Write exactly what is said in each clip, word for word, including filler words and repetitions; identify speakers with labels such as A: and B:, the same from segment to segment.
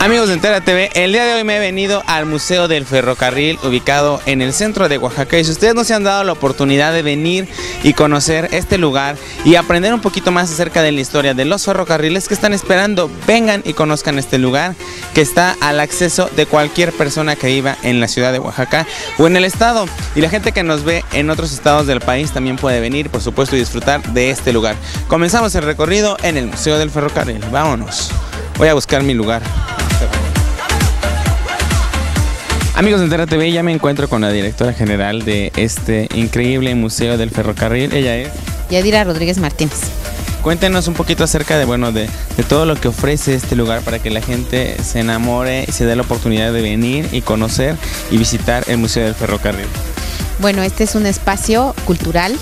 A: Amigos de Entera T V, el día de hoy me he venido al Museo del Ferrocarril, ubicado en el centro de Oaxaca. Y si ustedes no se han dado la oportunidad de venir y conocer este lugar y aprender un poquito más acerca de la historia de los ferrocarriles, que están esperando? Vengan y conozcan este lugar que está al acceso de cualquier persona que viva en la ciudad de Oaxaca o en el estado. Y la gente que nos ve en otros estados del país también puede venir, por supuesto, y disfrutar de este lugar. Comenzamos el recorrido en el Museo del Ferrocarril. Vámonos. Voy a buscar mi lugar. Amigos de Entera T V, ya me encuentro con la directora general de este increíble Museo del Ferrocarril. Ella es
B: Yadira Rodríguez Martínez.
A: Cuéntenos un poquito acerca de, bueno, de, de todo lo que ofrece este lugar para que la gente se enamore y se dé la oportunidad de venir y conocer y visitar el Museo del Ferrocarril.
B: Bueno, este es un espacio cultural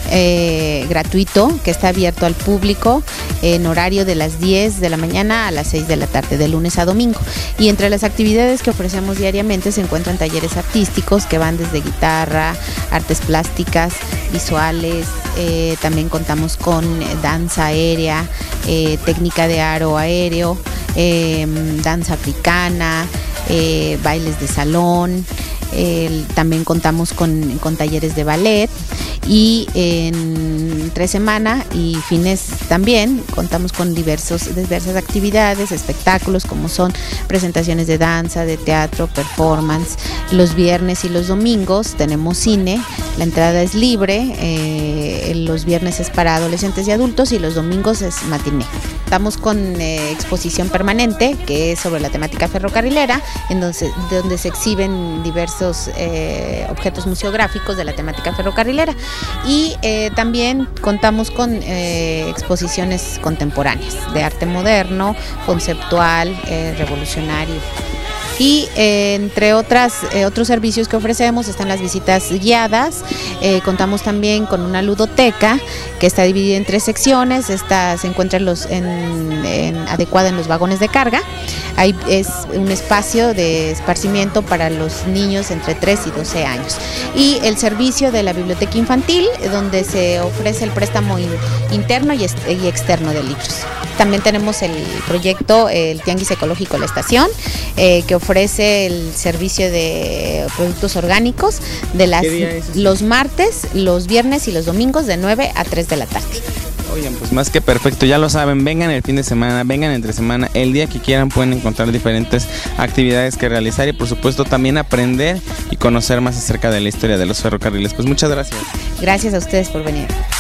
B: eh, gratuito que está abierto al público en horario de las diez de la mañana a las seis de la tarde, de lunes a domingo. Y entre las actividades que ofrecemos diariamente se encuentran talleres artísticos que van desde guitarra, artes plásticas, visuales, eh, también contamos con danza aérea, eh, técnica de aro aéreo, eh, danza africana, eh, bailes de salón. Eh, también contamos con, con talleres de ballet y en entre semana y fines también contamos con diversos, diversas actividades, espectáculos como son presentaciones de danza, de teatro, performance. Los viernes y los domingos tenemos cine, la entrada es libre, eh, los viernes es para adolescentes y adultos y los domingos es matiné. Estamos con eh, exposición permanente que es sobre la temática ferrocarrilera, en donde, donde se exhiben diversos eh, objetos museográficos de la temática ferrocarrilera y eh, también contamos con eh, exposiciones contemporáneas de arte moderno, conceptual, eh, revolucionario. Y eh, entre otras, eh, otros servicios que ofrecemos están las visitas guiadas, eh, contamos también con una ludoteca que está dividida en tres secciones. Esta se encuentra en los, en, en, adecuada en los vagones de carga. Ahí es un espacio de esparcimiento para los niños entre tres y doce años. Y el servicio de la biblioteca infantil, donde se ofrece el préstamo in, interno y, est y externo de libros. También tenemos el proyecto, el Tianguis Ecológico La Estación, eh, que ofrece el servicio de productos orgánicos de las, los martes, los viernes y los domingos de nueve a tres de la tarde.
A: Oigan, pues más que perfecto, ya lo saben, vengan el fin de semana, vengan entre semana, el día que quieran pueden encontrar diferentes actividades que realizar y por supuesto también aprender y conocer más acerca de la historia de los ferrocarriles. Pues muchas gracias.
B: Gracias a ustedes por venir.